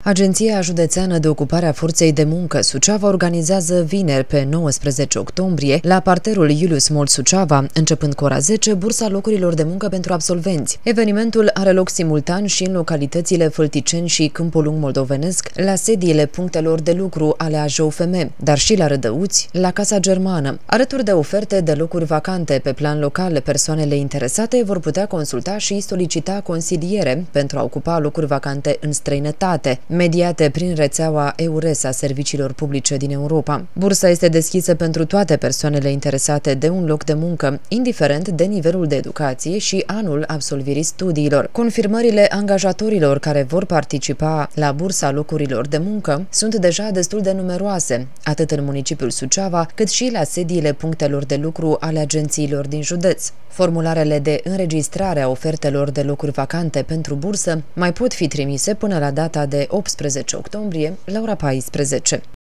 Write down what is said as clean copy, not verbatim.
Agenția Județeană de Ocupare a Forței de Muncă Suceava organizează vineri pe 19 octombrie la parterul Iulius Mall Suceava, începând cu ora 10, bursa locurilor de muncă pentru absolvenți. Evenimentul are loc simultan și în localitățile Fălticeni și Câmpul Lung Moldovenesc, la sediile punctelor de lucru ale AJUFM, dar și la Rădăuți, la Casa Germană. Alături de oferte de locuri vacante pe plan local, persoanele interesate vor putea consulta și solicita consiliere pentru a ocupa locuri vacante în străinătate, mediate prin rețeaua EURES a serviciilor publice din Europa. Bursa este deschisă pentru toate persoanele interesate de un loc de muncă, indiferent de nivelul de educație și anul absolvirii studiilor. Confirmările angajatorilor care vor participa la bursa locurilor de muncă sunt deja destul de numeroase, atât în municipiul Suceava, cât și la sediile punctelor de lucru ale agențiilor din județ. Formularele de înregistrare a ofertelor de locuri vacante pentru bursă mai pot fi trimise până la data de 18 octombrie la ora 14.